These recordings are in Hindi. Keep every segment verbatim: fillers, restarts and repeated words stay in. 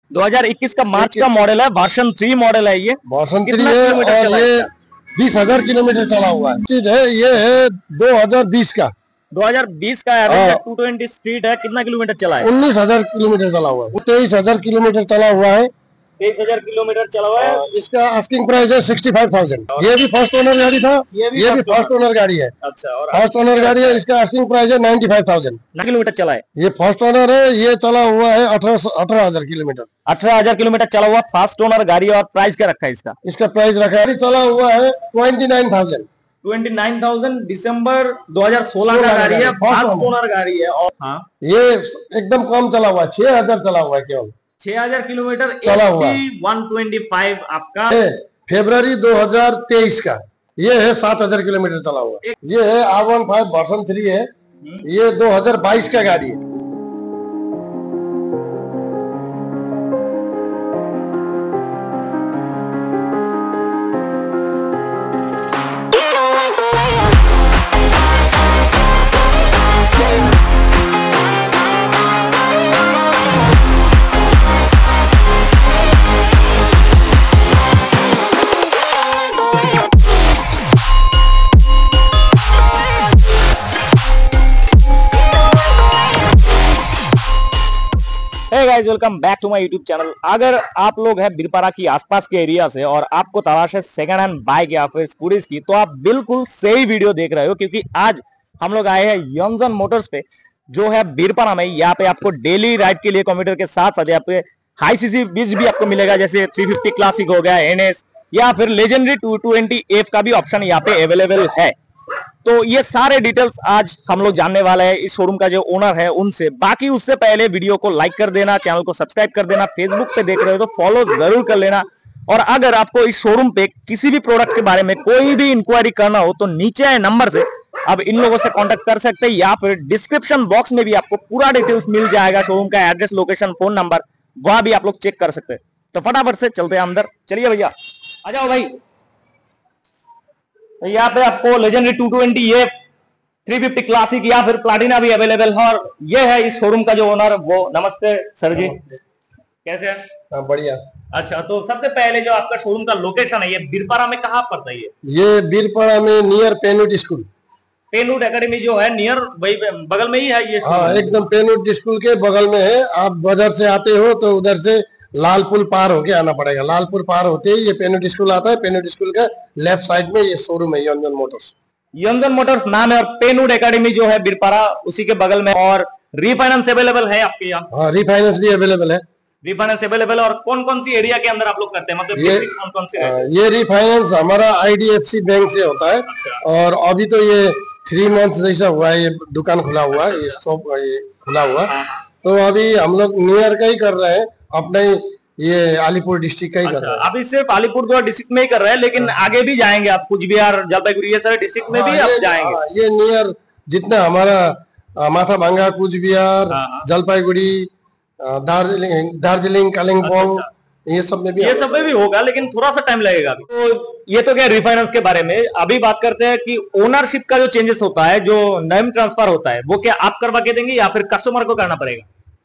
दो हज़ार इक्कीस का मार्च का मॉडल है, वर्जन थ्री मॉडल है ये। वर्जन थ्री है और ये बीस हजार किलोमीटर चला हुआ है। ये है दो हजार बीस का दो हज़ार बीस का एवरेज टू ट्वेंटी स्पीड है। कितना किलोमीटर चला है? उन्नीस हजार किलोमीटर चला हुआ है। तेईस हजार किलोमीटर चला हुआ है। तेईस हजार किलोमीटर चला हुआ है। इसका आस्किंग प्राइस है सिक्सटी फाइव थाउजेंड। ये भी फर्स्ट ओनर गाड़ी था, ये भी, ये भी फर्स्ट ओनर गाड़ी है। अच्छा, और फर्स्ट ओनर गाड़ी है। इसका आस्किंग प्राइस है नाइन्टी फाइव थाउजेंड। किलोमीटर चला है। ये फर्स्ट ओनर है। ये चला हुआ है अठारह अठारह हजार किलोमीटर। अठारह हजार किलोमीटर चला हुआ फर्स्ट ओनर गाड़ी। और प्राइस क्या रखा है इसका? इसका प्राइस रखा है, चला हुआ है twenty nine thousand. Twenty nine thousand दिसंबर दो हज़ार सोलह का गाड़ी है, फर्स्ट ओनर गाड़ी है। और हाँ, ये एकदम कम चला हुआ है, छह हजार चला हुआ है केवल। छह हजार किलोमीटर चला हुआ है। वन ट्वेंटी फाइव आपका फरवरी दो हजार तेईस का। ये है सात हजार किलोमीटर चला हुआ। ये है R one five version three है। ये दो हजार बाईस का गाड़ी है। Hey guys, welcome back to my YouTube channel. अगर आप लोग हैं बीरपाड़ा की आसपास के एरिया से और आपको तलाश है सेकंड हैंड बाइक या फिर स्कूटीज की, तो आप बिल्कुल सही वीडियो देख रहे हो, क्योंकि आज हम लोग आए हैं यंगजन मोटर्स पे, जो है बीरपाड़ा में। यहाँ पे आपको डेली राइड के लिए कंप्यूटर के साथ साथ यहाँ पे हाई सीसी बीज भी आपको मिलेगा, जैसे थ्री फिफ्टी क्लासिक हो गया, एनएस या फिर लेजेंडरी टू ट्वेंटी एफ का भी ऑप्शन यहाँ पे अवेलेबल है। तो ये सारे डिटेल्स आज हम लोग जानने वाले हैं इस शोरूम का जो ओनर है उनसे। बाकी उससे पहले वीडियो को लाइक कर देना, चैनल को सब्सक्राइब कर देना, फेसबुक पे देख रहे हो तो फॉलो जरूर कर लेना। और अगर आपको इस शोरूम पे किसी भी प्रोडक्ट के बारे में कोई भी इंक्वायरी करना हो तो नीचे आए नंबर से अब इन लोगों से कांटेक्ट कर सकते हैं, या फिर डिस्क्रिप्शन बॉक्स में भी आपको पूरा डिटेल्स मिल जाएगा। शोरूम का एड्रेस, लोकेशन, फोन नंबर, वह भी आप लोग चेक कर सकते हैं। तो फटाफट से चलते हैं अंदर। चलिए भैया, आ जाओ भाई। यहाँ पे आपको legendary two twenty F, three fifty classic या फिर प्लाटिना भी अवेलेबल है। और ये है इस शोरूम का जो ओनर वो। नमस्ते सर जी, कैसे हैं? हाँ, बढ़िया। अच्छा, तो सबसे पहले जो आपका शोरूम का लोकेशन है ये बीरपाड़ा में कहाँ पड़ता है? ये ये बीरपाड़ा में near Penwood school, Penwood academy जो है नियर वही बगल में ही है ये। हाँ, एकदम पेनवुड स्कूल के बगल में है। आप बाजार से आते हो तो उधर से लाल पुल पार होके आना पड़ेगा। लाल पुल पार होते ही ये पेनवुड स्कूल आता है। पेनवुड स्कूल का लेफ्ट साइड में ये शोरूम है यंगजन मोटर्स। यंगजन मोटर्स नाम है। और पेनवुड एकेडमी जो है बीरपाड़ा उसी के बगल में। और रीफाइनेंस अवेलेबल है आपके यहाँ? हाँ, रीफाइनेंस भी अवेलेबल है। Refinance available. और कौन कौन सी एरिया के अंदर आप लोग करते हैं, मतलब ये कौन कौन से? ये रीफाइनेंस हमारा आईडीएफसी बैंक से होता है। और अभी तो ये थ्री मंथ जैसा हुआ है, ये दुकान खुला हुआ है, ये शॉप खुला हुआ। तो अभी हम लोग न्यूयॉर्क का ही कर रहे हैं, अपने ये अलीपुर डिस्ट्रिक्ट का ही कर रहे हैं। अभी सिर्फ अलीपुरद्वार डिस्ट्रिक्ट में ही कर रहे हैं, लेकिन आगे भी जाएंगे आप? कुछ बिहार, जलपाईगुड़ी, ये सारे डिस्ट्रिक्ट में भी आप जाएंगे? ये नियर जितना हमारा माथा भांगा, कुछ बिहार, जलपाईगुड़ी, दार्जिलिंग दार्जिलिंग कालिम्पोंग, ये सब में भी ये सब में भी होगा, लेकिन थोड़ा सा टाइम लगेगा। तो ये तो क्या रिफाइनेंस के बारे में। अभी बात करते हैं कि ओनरशिप का जो चेंजेस होता है, जो नेम ट्रांसफर होता है, वो क्या आप करवा के देंगे या फिर कस्टमर को करना पड़ेगा?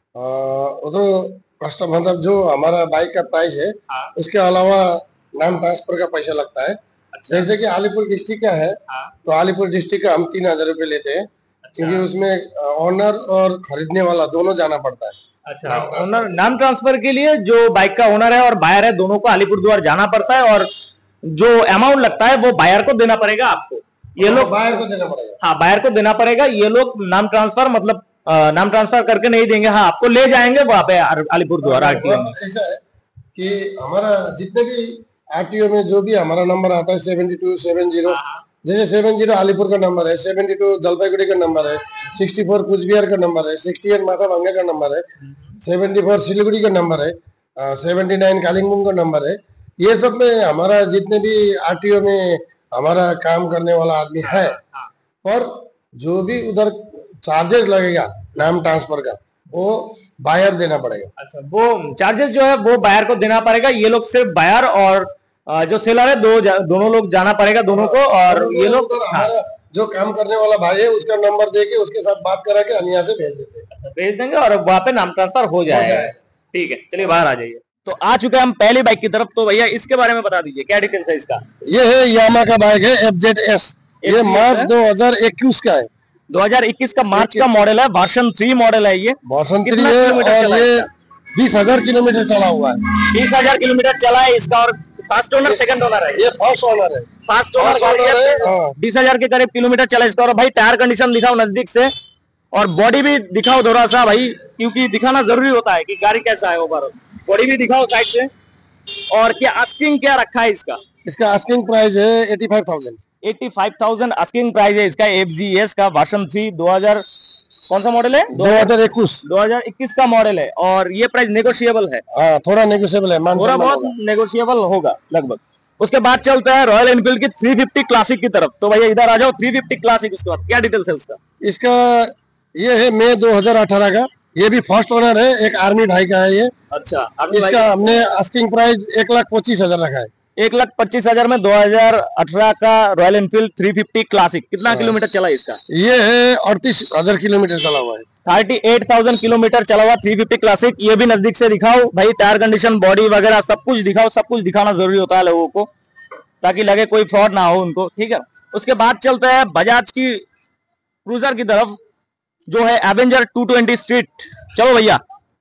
वो तो कस्टमर, मतलब जो हमारा बाइक का प्राइस है, हाँ, उसके अलावा नाम ट्रांसफर का पैसा लगता है। अच्छा। जैसे कि अलीपुर डिस्ट्रिक्ट का है, हाँ, तो अलीपुर डिस्ट्रिक्ट का हम तीन हजार रूपए लेते हैं। अच्छा। क्योंकि उसमें ओनर और खरीदने वाला दोनों जाना पड़ता है। अच्छा, ओनर नाम ट्रांसफर के लिए जो बाइक का ओनर है और बायर है, दोनों को अलीपुरद्वार जाना पड़ता है। और जो अमाउंट लगता है वो बायर को देना पड़ेगा आपको। ये लोग बायर को देना पड़ेगा। हाँ, बायर को देना पड़ेगा। ये लोग नाम ट्रांसफर मतलब नाम ट्रांसफर करके नहीं देंगे। हाँ, आपको ले जाएंगे वहाँ पे अलीपुरद्वार आरटीओ में। ऐसा है कि हमारा जितने भी आरटीओ में जो भी हमारा नंबर आता है सेवेंटी टू सेवन जीरो, जैसे सेवन जीरो अलीपुर का नंबर है, सेवेंटी टू जलपाईगुड़ी का नंबर है, सिक्सटी फोर कुचबिहार का नंबर है, सिक्सटी एट माथा भांगा का नंबर है, सेवेंटी फोर सिलीगुड़ी का नंबर है, सेवेंटी नाइन कालिम्पोंग का नंबर है। ये सब में हमारा जितने भी आरटीओ में हमारा काम करने वाला आदमी है, और जो भी उधर चार्जेस लगेगा नाम ट्रांसफर का वो बायर देना पड़ेगा। अच्छा, वो चार्जेस जो है वो बायर को देना पड़ेगा। ये लोग सिर्फ बायर और जो सेलर है दो दोनों लोग जाना पड़ेगा दोनों को। और ये लोग हमारा जो काम करने वाला भाई है उसका नंबर देके उसके साथ बात करा के हम यहाँ से भेज देते हैं। भेज देंगे और वहाँ पे नाम ट्रांसफर हो जाएगा। ठीक है, चलिए बाहर आ जाइए। तो आ चुके हैं हम पहली बाइक की तरफ। तो भैया इसके बारे में बता दीजिए, क्या डिटेल्स है इसका? ये है यामा का बाइक है एफ जेड एस। ये मार्च दो हजार इक्कीस का है। दो हजार इक्कीस का मार्च का मॉडल है, वर्जन थ्री मॉडल है ये। वर्जन थ्री है और ये बीस हजार किलोमीटर चला हुआ है। बीस हजार किलोमीटर चला है इसका। और फर्स्ट ओनर सेकंड ओनर है? ये फर्स्ट ओनर है। फर्स्ट ओनर गाड़ी है। बीस हजार के करीब किलोमीटर चला इसका। और भाई टायर कंडीशन दिखाओ नजदीक से, और बॉडी भी दिखाओ थोड़ा सा भाई, क्योंकि दिखाना जरूरी होता है कि गाड़ी कैसा है। ओवरऑल बॉडी भी दिखाओ साइड से। और क्या आस्किंग क्या रखा है इसका? इसका आस्किंग प्राइस है eighty five thousand. Eighty five thousand asking price है इसका। एफ जी एस का वर्जन थ्री दो हजार कौन सा मॉडल है? दो हजार इक्कीस दो हजार इक्कीस का मॉडल है। और ये प्राइस नेगोशिएबल है? हाँ, थोड़ा नेगोशिएबल है, थोड़ा बहुत नेगोशिएबल होगा लगभग। उसके बाद चलता है रॉयल एनफील्ड की थ्री फिफ्टी क्लासिक की तरफ। तो भैया इधर आ जाओ, थ्री फिफ्टी क्लासिक। उसके बाद क्या डिटेल्स है उसका? इसका ये है मई दो हजार अठारह का। ये भी फर्स्ट ओनर है, एक आर्मी भाई का है ये। अच्छा, इसका हमने आस्किंग प्राइस एक लाख पच्चीस हजार रखा है। एक लाख पच्चीस हजार में दो हजार अठारह का Royal Enfield three fifty classic. कितना किलोमीटर चला है इसका? ये है अड़तीस हजार किलोमीटर चला हुआ है। थर्टी एट थाउजेंड किलोमीटर चला हुआ थ्री फिफ्टी क्लासिक। ये भी नजदीक से दिखाओ भाई, टायर कंडीशन, बॉडी वगैरह सब कुछ दिखाओ। सब कुछ दिखाना जरूरी होता है लोगों को, ताकि लगे कोई फ्रॉड ना हो उनको, ठीक है। उसके बाद चलता है बजाज की क्रूजर की तरफ, जो है एवेंजर टू ट्वेंटी स्ट्रीट। चलो भैया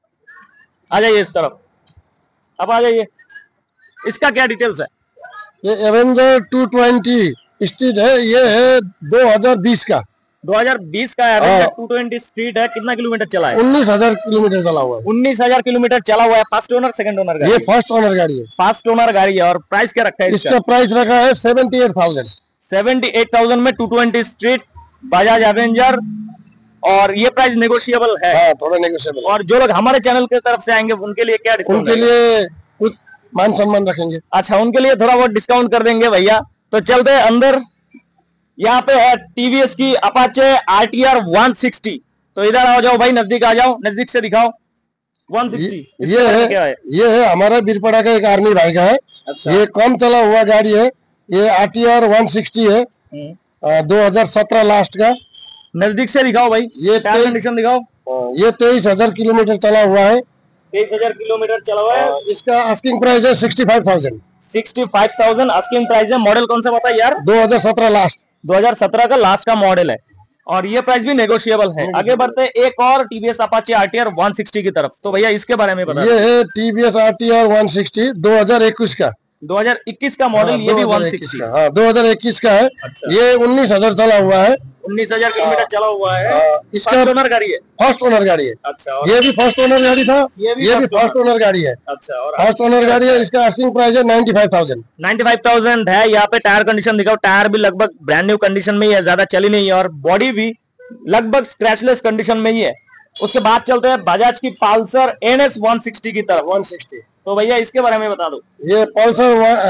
आ जाइए इस तरफ, अब आ जाइए। इसका क्या डिटेल्स है? ये एवेंजर टू ट्वेंटी स्ट्रीट है। ये है दो हजार बीस का। दो हजार बीस का एवेंजर टू ट्वेंटी स्ट्रीट है। कितना किलोमीटर चला है? उन्नीस हजार किलोमीटर चला हुआ है। उन्नीस हजार किलोमीटर चला हुआ है। फर्स्ट ओनर सेकंड ओनर गाड़ी? ये फर्स्ट ओनर गाड़ी है। फर्स्ट ओनर गाड़ी है। और प्राइस क्या रखा है इसका? इसका प्राइस रखा है seventy eight thousand. Seventy eight thousand में two twenty street Bajaj Avenger. और ये प्राइस नेगोशिएबल है? हाँ, थोड़ा नेगोशिएबल। और जो लोग हमारे चैनल की तरफ से आएंगे उनके लिए क्या डिस्काउंट? उनके लिए कुछ मान सम्मान रखेंगे। अच्छा, उनके लिए थोड़ा बहुत डिस्काउंट कर देंगे भैया। तो चलते हैं अंदर। यहाँ पे है टीवीएस की अपाचे आरटीआर वन सिक्सटी। तो इधर आ जाओ भाई, नजदीक आ जाओ, नजदीक से दिखाओ। वन सिक्सटी ये, ये है क्या है? ये है हमारा बीरपड़ा का एक आर्मी भाई का है। अच्छा। ये कम चला हुआ गाड़ी है। ये आरटीआर वन सिक्सटी है, दो हजार सत्रह लास्ट का। नजदीक से दिखाओ भाई, ये टायर कंडीशन दिखाओ। ये तेईस हजार किलोमीटर चला हुआ है। तेईस हजार किलोमीटर चला हुआ है। इसका आस्किंग प्राइस है sixty five thousand. Sixty five thousand asking price है। मॉडल कौन सा बताया यार? दो हजार सत्रह लास्ट। दो हजार सत्रह का लास्ट का मॉडल है। और ये प्राइस भी नेगोशिएबल है। आगे बढ़ते हैं एक और TVS Apache RTR one sixty की तरफ। तो भैया इसके बारे में बता। ये है टीवीएस आरटीआर वन सिक्सटी दो हजार इक्कीस का। दो हजार इक्कीस का मॉडल। ये भी वन सिक्सटी का। हाँ, दो हजार इक्कीस का है। अच्छा। ये उन्नीस हजार चला हुआ है। उन्नीस हजार किलोमीटर चला हुआ है। इसका फर्स्ट ओनर गाड़ी है? फर्स्ट ओनर गाड़ी है। अच्छा। ये भी फर्स्ट ओनर गाड़ी था। ये भी, ये भी फर्स्ट ओनर गाड़ी है। अच्छा। और फर्स्ट ओनर गाड़ी है। इसका आस्किंग प्राइस है ninety five thousand. Ninety five thousand है। यहाँ पे टायर कंडीशन दिखाओ। टायर भी लगभग ब्रांड न्यू कंडीशन में ही है, ज्यादा चली नहीं है। और बॉडी भी लगभग स्क्रैचलेस कंडीशन में ही है। उसके बाद चलते हैं बजाज की Pulsar N S one sixty की तरफ। One sixty. तो भैया इसके बारे में बता दो। ये पल्सर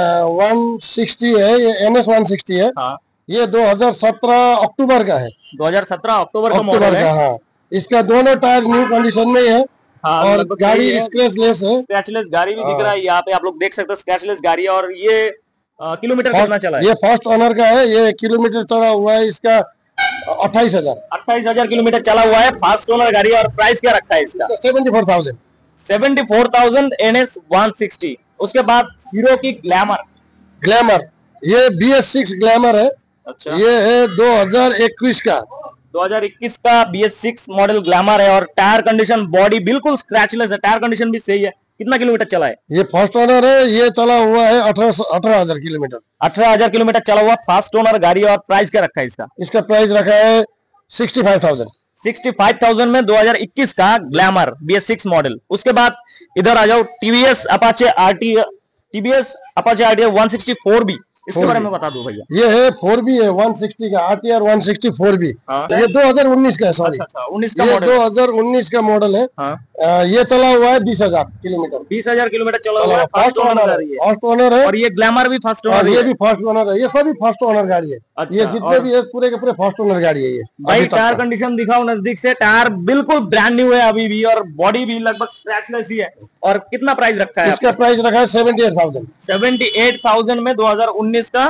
वन सिक्सटी है। ये एन एस वन सिक्सटी है। हाँ। ये दो हजार सत्रह अक्टूबर का है। दो हजार सत्रह अक्टूबर का मॉडल है। हाँ। इसका दोनों टायर न्यू कंडीशन में है। हाँ, और गाड़ी स्क्रैचलेस है। स्क्रैचलेस गाड़ी भी दिख रहा है यहाँ पे, आप लोग देख सकते हो। स्क्रैचलेस गाड़ी। और ये किलोमीटर कितना चला है? ये फर्स्ट ओनर का है। ये किलोमीटर चला हुआ है इसका अट्ठाईस हजार। अट्ठाईस हजार किलोमीटर चला हुआ है। फर्स्ट ओनर गाड़ी। और प्राइस क्या रखा है इसका? Seventy four thousand. Seventy four thousand N S one sixty. उसके बाद हीरो की ग्लैमर। ग्लैमर ये बी एस सिक्स ग्लैमर है। अच्छा। ये है दो हजार इक्कीस का। दो हजार इक्कीस का B S six model Glamour है। और टायर कंडीशन, बॉडी बिल्कुल स्क्रैचलेस है। टायर कंडीशन भी सही है। कितना किलोमीटर चला है? ये फर्स्ट ओनर है। ये चला हुआ है अठारह अठारह हजार किलोमीटर। अठारह हजार किलोमीटर चला हुआ फर्स्ट ओनर गाड़ी। और प्राइस क्या रखा है इसका? इसका प्राइस रखा है sixty five thousand. Sixty five thousand में दो हजार इक्कीस का Glamour B S six model. उसके बाद इधर आ जाओ, TVS Apache RT TVS Apache RTR one sixty four B. इसके बारे में बता दो भैया। ये है फोर बी है, वन सिक्सटी का RTR one sixty four B. ये दो हजार उन्नीस का है। सॉरी, उन्नीस का मॉडल। दो हजार उन्नीस का मॉडल है। हाँ। आ, ये चला हुआ है बीस हजार किलोमीटर। बीस हजार किलोमीटर चला हुआ है। फर्स्ट ओनर है। फर्स्ट ओनर है। और ये ग्लैमर भी फर्स्ट ओनर है। ये भी फर्स्ट ओनर है। ये सभी फर्स्ट ओनर गाड़ी है। अच्छा। ये जितने भी है पूरे के पूरे फर्स्ट ओनर गाड़ी है। ये भाई टायर कंडीशन दिखाओ नजदीक से। टायर बिल्कुल ब्रांड न्यू है अभी भी। और बॉडी भी लगभग स्क्रैचलेस ही है। और कितना प्राइस रखा है? इसका प्राइस रखा है seventy eight thousand. Seventy eight thousand में दो हजार उन्नीस का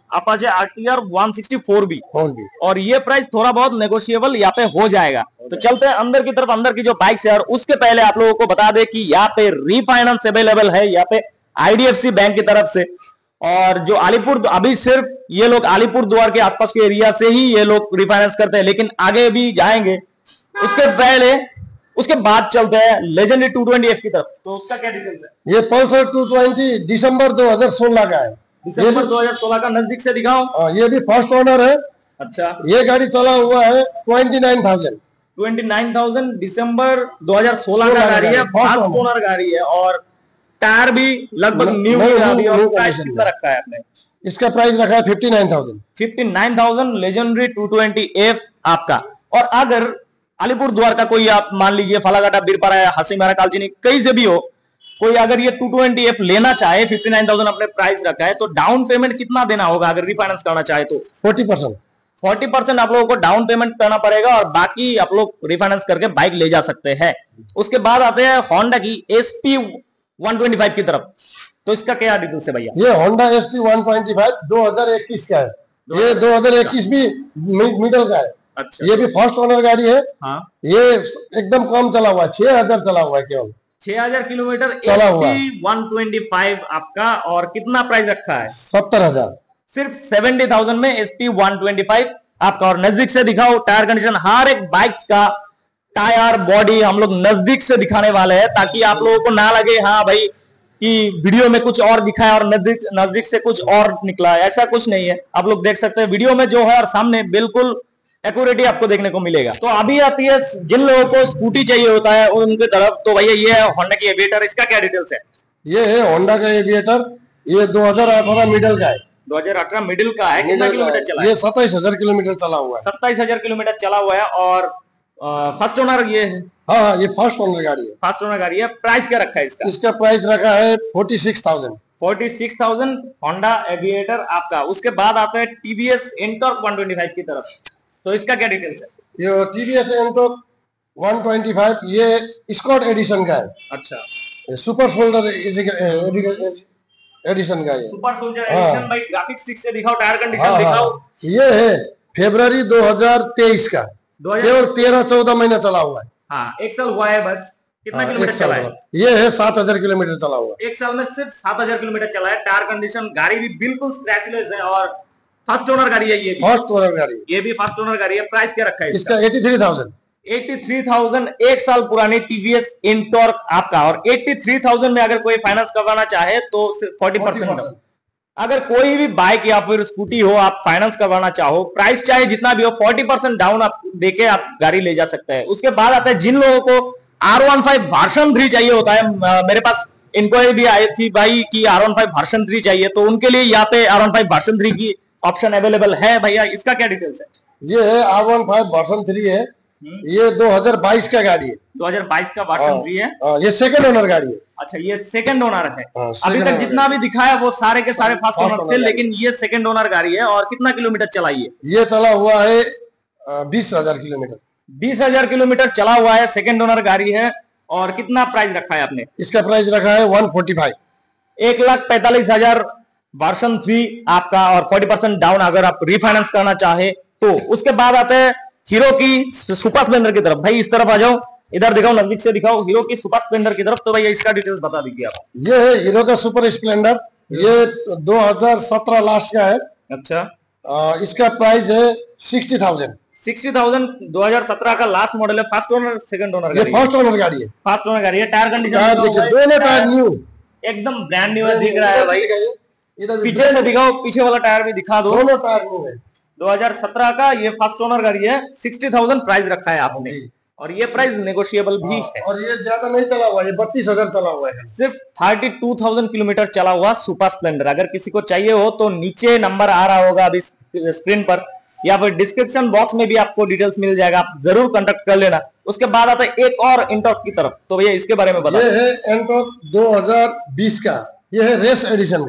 Apache RTR one sixty four भी होंगी। और ये प्राइस थोड़ा बहुत नेगोशिएबल यहाँ पे हो जाएगा। तो चलते हैं अंदर की तरफ, अंदर की जो बाइक्स है। और उसके पहले आप लोगों को बता दें कि यहाँ पे रीफाइनेंस अवेलेबल है यहाँ पे आईडीएफसी बैंक की तरफ से। और जो अलीपुर, अभी सिर्फ ये लोग अलीपुर द्वार के आसपास के एरिया से ही ये लोग रिफाइनेंस करते हैं, लेकिन आगे भी जाएंगे। उसके पहले उसके बाद चलते हैं लेजेंडरी टू ट्वेंटी एफ की तरफ। तो उसका क्या डिटेल्स है? ये पल्सर टू ट्वेंटी दिसंबर दो हज़ार सोलह का है। दिसंबर दो हज़ार सोलह का, नजदीक से दिखाओ। आ, ये भी फर्स्ट ओनर है। अच्छा, ये गाड़ी चला हुआ है twenty nine thousand twenty nine thousand दिसंबर दो हज़ार सोलह का गाड़ी है, फर्स्ट ओनर गाड़ी है। और टायर भी लगभग न्यू ही अभी। और प्राइस कितना रखा है आपने? इसका प्राइस रखा है fifty nine thousand fifty nine thousand legendary two twenty F आपका। और अगर अलीपुर द्वार का कोई, आप मान लीजिए फलाघाटा, बीरपारा, हासीमारा, कालचिनी, कहीं से भी हो, कोई अगर ये टू ट्वेंटी एफ लेना चाहे, फिफ्टी नाइन थाउजेंड अपने प्राइस रखा है, तो डाउन पेमेंट कितना देना होगा अगर रिफाइनेंस करना चाहे तो? फोर्टी परसेंट फोर्टी परसेंट आप लोगों को डाउन पेमेंट करना पड़ेगा और बाकी आप लोग रिफाइनेंस करके बाइक ले जा सकते हैं। उसके बाद आते हैं होंडा की एसपी वन ट्वेंटी फाइव की तरफ। तो इसका क्या डिटेल्स है भैया? ये Honda SP one twenty five दो हज़ार इक्कीस का है। ये दो हज़ार इक्कीस भी मिडल का है। अच्छा, ये भी फर्स्ट ओनर गाड़ी है। हाँ, ये एकदम कम चला हुआ है, छह हजार चला हुआ है केवल। छह हजार किलोमीटर चला हुआ है। वन ट्वेंटी फाइव आपका। और कितना प्राइस रखा है? सत्तर हजार सिर्फ सेवेंटी थाउजेंड में एसपी वन ट्वेंटी फाइव आपका। और नजदीक से दिखाओ टायर कंडीशन, हर एक बाइक्स का टायर बॉडी हम लोग नजदीक से दिखाने वाले हैं, ताकि आप लोगों को ना लगे हाँ भाई कि वीडियो में कुछ और दिखा है और नजदीक नजदीक से कुछ और निकला है। ऐसा कुछ नहीं है, आप लोग देख सकते हैं वीडियो में जो है और सामने बिल्कुल एक्यूरेटी आपको देखने को मिलेगा। तो अभी आती है जिन लोगों को स्कूटी चाहिए होता है उनके तरफ। तो भैया ये है होंडा की एविएटर, इसका क्या डिटेल्स है? ये है होंडा का एविएटर। ये दो हज़ार अठारह मिडल का है। दो हज़ार अठारह मिडिल का है। कितना किलोमीटर चला है? ये सत्ताईस हजार किलोमीटर चला हुआ है। सत्ताईस हजार किलोमीटर चला हुआ है। और फर्स्ट ओनर ये है? हाँ हाँ, ये फर्स्ट ओनर गाड़ी है। फर्स्ट ओनर गाड़ी है। प्राइस क्या रखा है इसका? इसका प्राइस रखा है forty six thousand forty six thousand Honda Aviator आपका। उसके बाद आता है TVS Ntorq one twenty five की तरफ। तो इसका क्या डिटेल्स है? ये TVS Ntorq one twenty five ये स्कॉट एडिशन का है। अच्छा, सुपर सोल्जर एडिशन का है। Super soldier edition. भाई ग्राफिक्स ठीक से दिखाओ, टायर कंडीशन हाँ, दिखाओ। हाँ, ये है फरवरी दो हज़ार तेईस का, केवल तेरह चौदह महीना चला हुआ है। हाँ, एक साल हुआ है बस। कितना हाँ, किलोमीटर चला है? ये है सात हजार किलोमीटर चला हुआ है। एक साल में सिर्फ सात हजार किलोमीटर चला है। टायर कंडीशन, गाड़ी भी बिल्कुल स्क्रैचलेस है। और फर्स्ट ओनर गाड़ी है ये भी। फर्स्ट ओनर गाड़ी, ये भी फर्स्ट ओनर गाड़ी है। प्राइस क्या रखा है इसका? इसका eighty three thousand eighty three thousand एक साल पुरानी टीवीएस एंटॉर्क आपका। और एटी थ्री थाउजेंड में अगर कोई फाइनेंस करवाना चाहे तो फोर्टी परसेंट। अगर कोई भी बाइक या फिर स्कूटी हो, आप फाइनेंस करवाना चाहो, प्राइस चाहे जितना भी हो, फोर्टी परसेंट डाउन आप देके आप गाड़ी ले जा सकते हैं। उसके बाद आता है जिन लोगों को R one five version three चाहिए होता है। मेरे पास इंक्वायरी भी आई थी भाई कि R one five version three चाहिए, तो उनके लिए यहाँ पे R one five version three की ऑप्शन अवेलेबल है। भैया इसका क्या डिटेल्स है? ये है R one five version three है। ये दो हज़ार बाईस का गाड़ी है। दो हज़ार बाईस का वर्जन थ्री है। आ, ये सेकंड ओनर गाड़ी है। अच्छा, ये सेकंड ओनर है। हाँ, अभी तक जितना भी दिखा है वो सारे के सारे फर्स्ट ओनर थे, लेकिन ये सेकंड ओनर गाड़ी है। और कितना किलोमीटर चलाई है? ये चला हुआ है बीस हजार किलोमीटर। बीस हजार किलोमीटर चला हुआ है, सेकंड ओनर गाड़ी है। और कितना प्राइस रखा है आपने? इसका प्राइस रखा है वन फोर्टी फाइव एक लाख पैंतालीस हजार वर्जन थ्री आपका। और फोर्टी परसेंट डाउन अगर आप रिफाइनेंस करना चाहे तो। उसके बाद आते हैं हीरो की सुपर स्प्लेंडर की तरफ। भाई इस तरफ आ जाओ, इधर दिखाओ, नजदीक से दिखाओ हीरो की सुपर स्प्लेंडर की तरफ। तो भाई इसका डिटेल्स बता दीजिए आप। ये है हीरो का सुपर स्प्लेंडर। ये दो हज़ार सत्रह लास्ट का है। अच्छा, आ, इसका प्राइस है सिक्सटी थाउजेंड सिक्सटी थाउजेंड दो हज़ार सत्रह का लास्ट मॉडल है। First owner second owner? ये फर्स्ट ओनर गाड़ी है। फर्स्ट ओनर गाड़ी है। टायर कंडीशन दोनों टायर न्यू, एकदम ब्रांड न्यू है, दिख रहा है भाई। इधर पीछे से दिखाओ, पीछे वाला टायर भी दिखा दो। दोनों टायर न्यू है। दो हज़ार सत्रह का ये फर्स्ट ओनर गाड़ी है। सिक्सटी थाउजेंड प्राइस रखा है आपने। और ये प्राइस नेगोशिएबल भी है। और ये ज्यादा नहीं चला हुआ, ये बत्तीस हजार चला हुआ है। सिर्फ थर्टी टू थाउजेंड किलोमीटर चला हुआ सुपर स्प्लेंडर। अगर किसी को चाहिए हो तो नीचे नंबर आ रहा होगा अभी स्क्रीन पर, या फिर डिस्क्रिप्शन बॉक्स में भी आपको डिटेल्स मिल जाएगा, आप जरूर कांटेक्ट कर लेना। उसके बाद आता है एक और एंटॉर्क की तरफ। तो भैया इसके बारे में बताओ। ये है एंटॉर्क दो हज़ार बीस का। ये है रेस एडिशन का।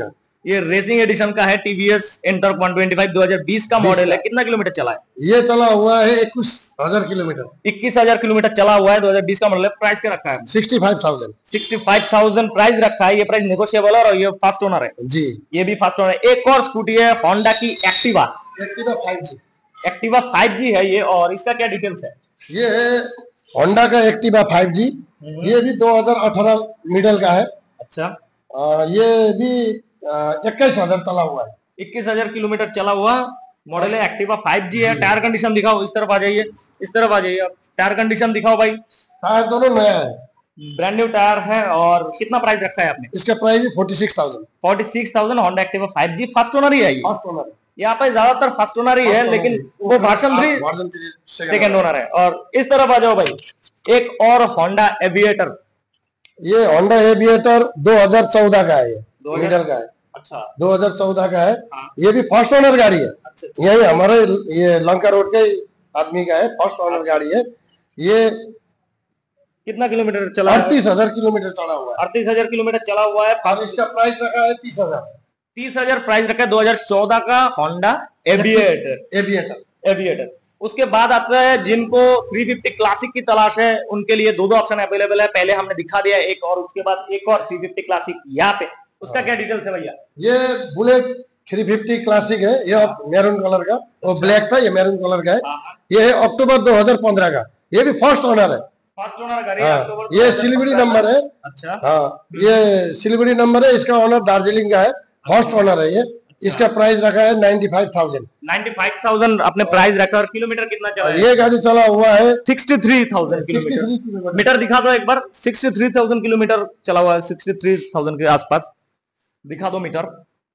ये रेसिंग एडिशन का है, TVS Ntorq one twenty five दो हज़ार बीस का मॉडल है। कितना किलोमीटर चला है? ये चला हुआ है इक्कीस हजार किलोमीटर। इक्कीस हजार किलोमीटर चला हुआ है, दो हज़ार बीस का मॉडल है। प्राइस क्या रखा है? Sixty five thousand. Sixty five thousand price रखा है। ये प्राइस नेगोशिएबल है और ये फास्ट ओनर है जी। ये भी फास्ट ओनर है। एक और स्कूटी है होंडा की Activa. Activa five G. Activa five G है ये, और इसका क्या डिटेल्स है? ये है होंडा का एक्टिवा फाइव जी। ये भी दो हज़ार अठारह मॉडल का है। अच्छा। आ, ये भी इक्कीस हजार चला हुआ है। इक्कीस हजार किलोमीटर चला हुआ मॉडल है। एक्टिवा फाइव जी है। टायर कंडीशन दिखाओ, इस तरफ आ जाइए, इस तरफ आ जाइए। टायर कंडीशन दिखाओ भाई। टायर दोनों नया है, ब्रांड न्यू टायर है। और कितना प्राइस रखा है आपने? इसका प्राइस भी forty six thousand. Forty six thousand Honda Activa five G first owner ही है। ये फर्स्ट ओनर यहाँ पे ज्यादातर फर्स्ट ओनर ही है, लेकिन वो वर्जन थ्री सेकंड ओनर है। और इस तरफ आ जाओ भाई, एक और होंडा एविएटर। ये होंडा एविएटर दो हज़ार चौदह का है, ये मॉडल का है। अच्छा। दो हज़ार चौदह का है। हाँ। ये भी फर्स्ट ओनर गाड़ी है। अच्छा, अच्छा। यही हमारे ये लंका रोड के आदमी का है, फर्स्ट ओनर गाड़ी है। ये कितना किलोमीटर चला? अड़तीस हजार किलोमीटर चला हुआ है। अड़तीस हजार किलोमीटर चला हुआ है। इसका प्राइस रखा है तीस हजार। तीस हजार प्राइस रखा है। दो हज़ार चौदह का होंडा एविएटर। एविएटर एविएटर उसके बाद आता है जिनको थ्री फिफ्टी क्लासिक की तलाश है, उनके लिए दो दो ऑप्शन अवेलेबल है। पहले हमने दिखा दिया एक, और उसके बाद एक और थ्री फिफ्टी क्लासिक यहाँ पे। उसका क्या डिटेल्स है भैया? ये बुलेट थ्री फिफ्टी क्लासिक है। ये मैरून कलर का, वो ब्लैक था, ये मैरून कलर का है। ये है अक्टूबर दो हज़ार पंद्रह का। ये भी फर्स्ट ओनर है। फर्स्ट ओनर गाड़ी है। हाँ, ये सिलीगुड़ी नंबर है। अच्छा। हाँ, ये सिलीगुड़ी नंबर है। इसका ओनर दार्जिलिंग का है, फर्स्ट ओनर है ये। इसका प्राइस रखा है ninety five thousand. Ninety five thousand आपने प्राइस रखा। और किलोमीटर कितना चला है? ये गाड़ी चला हुआ है sixty three thousand kilometre. Meter दिखा दो एक बार। सिक्सटी थ्री थाउजेंड किलोमीटर चला हुआ है। सिक्सटी थ्री थाउजेंड के आसपास दिखा दो मीटर।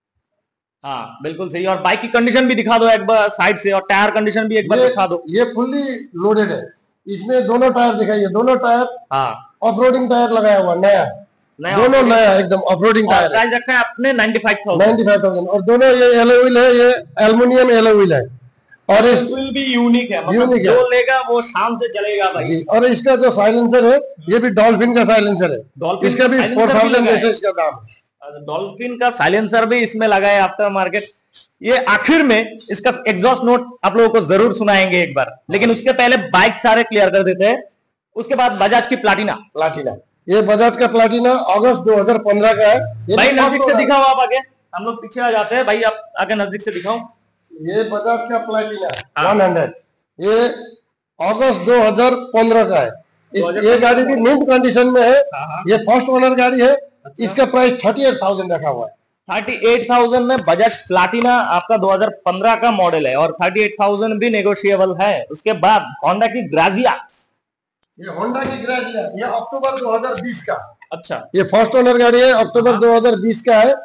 हाँ बिल्कुल सही। और बाइक की कंडीशन भी दिखा दो एक बार साइड से, और टायर कंडीशन भी एक बार दिखा दो। ये फुल्ली लोडेड है। इसमें दोनों टायर दिखाइए, दोनों टायर। हाँ, ऑफ रोडिंग टायर लगाया हुआ नया, नया दोनों नया एकदम ऑफ रोडिंग टायर। प्राइस रखा है आपने ninety five thousand. Ninety five thousand. और दोनों ये एलो व्हील है, ये एल्युमिनियम एलो व्हील है। और इस व्हील भी यूनिक है, मतलब यूनिक जो लेगा वो शान से चलेगा भाई जी। और इसका जो साइलेंसर है, ये भी डॉल्फिन का साइलेंसर है। इसका भी फोर थाउजेंड जैसे इसका दाम है। डॉल्फिन का साइलेंसर भी इसमें लगा है आफ्टर मार्केट। ये आखिर में इसका एग्जॉस्ट नोट आप लोगों को जरूर सुनाएंगे एक बार, लेकिन उसके पहले बाइक सारे क्लियर कर देते हैं। उसके बाद बजाज की प्लाटिना। प्लाटिना ये बजाज का प्लाटिना अगस्त दो हज़ार पंद्रह का है। भाई नजदीक से दिखाओ आप आगे, हम लोग पीछे आ जाते हैं। भाई आप आगे नजदीक से दिखाओ। ये बजाज का प्लाटिना हंड्रेड, ये अगस्त दो हज़ार पंद्रह का है। इस, ये गाड़ी भी मिंट कंडीशन में है। ये फर्स्ट ओनर गाड़ी है। इसका प्राइस थर्टी एट थाउजेंड रखा हुआ है। थर्टी एट थाउजेंड में बजाज प्लाटिना आपका दो हज़ार पंद्रह का मॉडल है, और थर्टी एट थाउजेंड भी नेगोशिएबल है। उसके बाद होंडा की ग्राजिया। ये होंडा की ग्राजिया, ये अक्टूबर दो हज़ार बीस का। अच्छा, ये फर्स्ट ओनर गाड़ी है, अक्टूबर दो हज़ार बीस का है।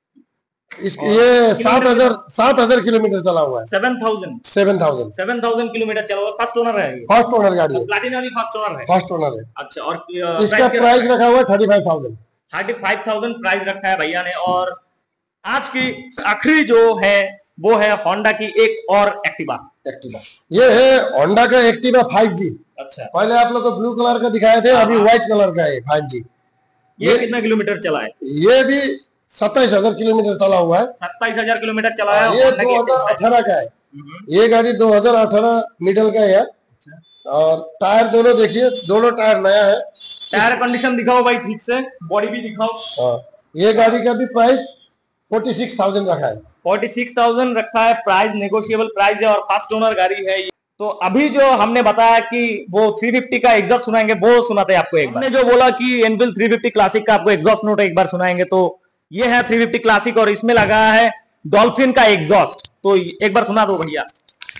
इस ये सात हजार सात हजार किलोमीटर चला हुआ है। Seven thousand seven thousand seven thousand kilometre चला हुआ है। फर्स्ट ओनर है, फर्स्ट ओनर गाड़ी है। प्लाटिना भी फर्स्ट ओनर है। फर्स्ट ओनर है। अच्छा, और इसका प्राइस रखा हुआ है thirty five thousand. Thirty five thousand price रखा है भैया ने। और आज की आखिरी जो है वो है होंडा की एक और एक्टिवा। एक्टिवा ये है होंडा का एक्टिवा फाइव जी। अच्छा, पहले आप लोग को ब्लू कलर का दिखाए थे, अभी व्हाइट कलर का है फाइव जी। ये, ये कितना किलोमीटर चला है? ये भी सत्ताईस हजार किलोमीटर चला हुआ है। सत्ताईस हजार किलोमीटर चला है। ये दो हजार अठारह का है। ये गाड़ी दो हजार अठारह मॉडल का है। और टायर दोनों देखिए, दोनों टायर नया है। टायर कंडीशन दिखाओ भाई ठीक से, बॉडी भी दिखाओ। हाँ, ये गाड़ी का भी प्राइस फोर्टी सिक्स थाउजेंड रखा है। फोर्टी सिक्स थाउजेंड रखा है प्राइस, नेगोशिएबल प्राइस है, और फर्स्ट ओनर गाड़ी है। तो अभी जो हमने बताया कि वो थ्री फिफ्टी का एग्जॉस्ट सुनाएंगे, वो सुनाते हैं आपको एक बार। हमने जो बोला कि एनफील्ड थ्री फिफ्टी क्लासिक का आपको एग्जॉस्ट नोट एक बार सुनाएंगे, तो ये है थ्री फिफ्टी क्लासिक, और इसमें लगा है डॉल्फिन का एग्जॉस्ट। तो एक बार सुना दो भैया।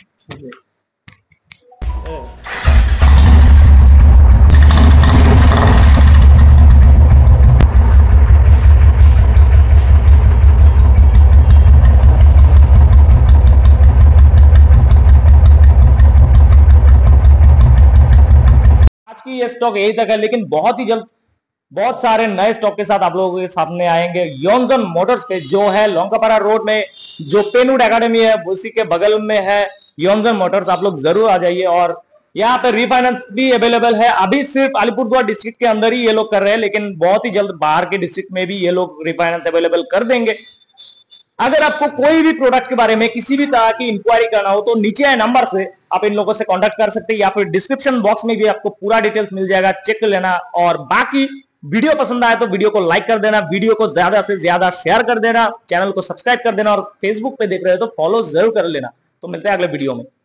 आज की ये स्टॉक यही तक है, लेकिन बहुत ही जल्द बहुत सारे नए स्टॉक के साथ आप लोगों के सामने आएंगे। योंजन मोटर्स पे जो है लोंकापारा रोड में जो पेनवुड एकेडमी है, उसी के बगल में है योंजन मोटर्स। आप लोग जरूर आ जाइए। और यहाँ पे रीफाइनेंस भी अवेलेबल है। अभी सिर्फ अलीपुरद्वार डिस्ट्रिक्ट के अंदर ही ये लोग कर रहे हैं, लेकिन बहुत ही जल्द बाहर के डिस्ट्रिक्ट में भी ये लोग रीफाइनेंस अवेलेबल कर देंगे। अगर आपको कोई भी प्रोडक्ट के बारे में किसी भी तरह की इंक्वायरी करना हो तो नीचे आए नंबर से आप इन लोगों से कांटेक्ट कर सकते हैं, या फिर डिस्क्रिप्शन बॉक्स में भी आपको पूरा डिटेल्स मिल जाएगा, चेक कर लेना। और बाकी वीडियो पसंद आए तो वीडियो को लाइक कर देना, वीडियो को ज्यादा से ज्यादा शेयर कर देना, चैनल को सब्सक्राइब कर देना, और फेसबुक पे देख रहे हो तो फॉलो जरूर कर लेना। तो मिलते हैं अगले वीडियो में।